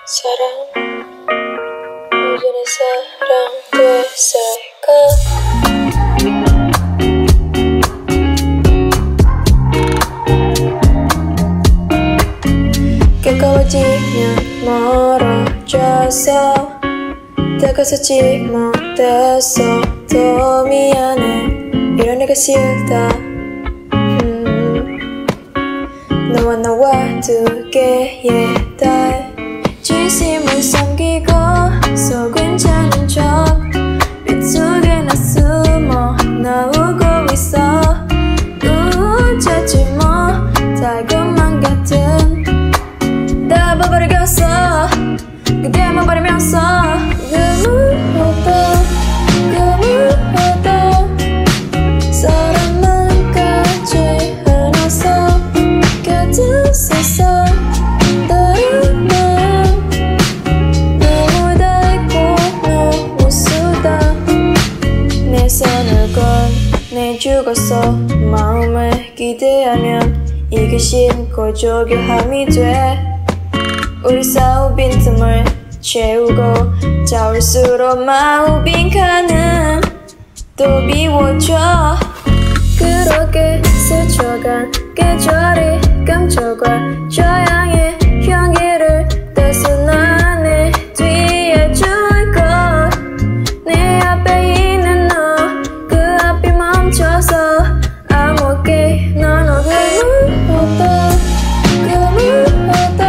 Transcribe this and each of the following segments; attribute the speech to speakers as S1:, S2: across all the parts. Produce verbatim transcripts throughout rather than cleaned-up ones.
S1: 사랑 여전히 사랑됐을까? 가까워지면 멀어져서 다가서지 못해서 더 미안해. 이런 내가 싫다. 음. 너와 나와 두 개의 달 진심을 숨기고 서 괜찮은 척 빗속에 나 숨어 나오고 있어. 웃자지 뭐 달콤한 같은 다 봐버리겠어. 그대만 바라면서 그 무엇도 그 무엇도 사랑만까지 않아서 같은 세상 다른 마음 너무 달고 너무 수다. 내 손을 건네주고서 마음을 기대하면 이게 심고 조교함이 돼. 우리 싸운 빈틈을 채우고 자울수록 마음 빈칸은 또 비워줘. 그렇게 스쳐간 계절이 감춰가 저 향해 향기를 따스한 내 뒤에 줄걸. 내 앞에 있는 너 그 앞이 멈춰서 아무게 넌 어디 무엇도 그 무엇도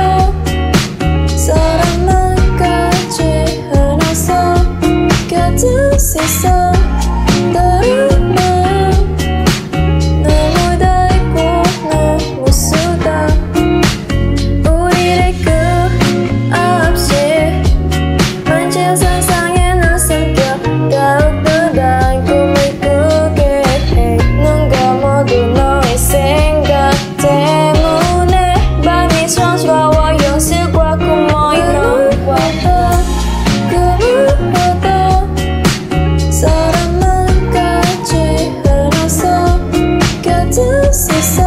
S1: 사랑만까지 않아서 같은 세상 다른 마음 너무 달고 너무 수다. 우리를 끝없이 만진 상상에 난 삼켜 더욱더 단 꿈을 꾸게 해. 눈 감아도 너의 생각 때문에 밤이 촌스러워. 연습과 꿈모인 너와 그 무엇도 사랑만까지 않아서 같은 세상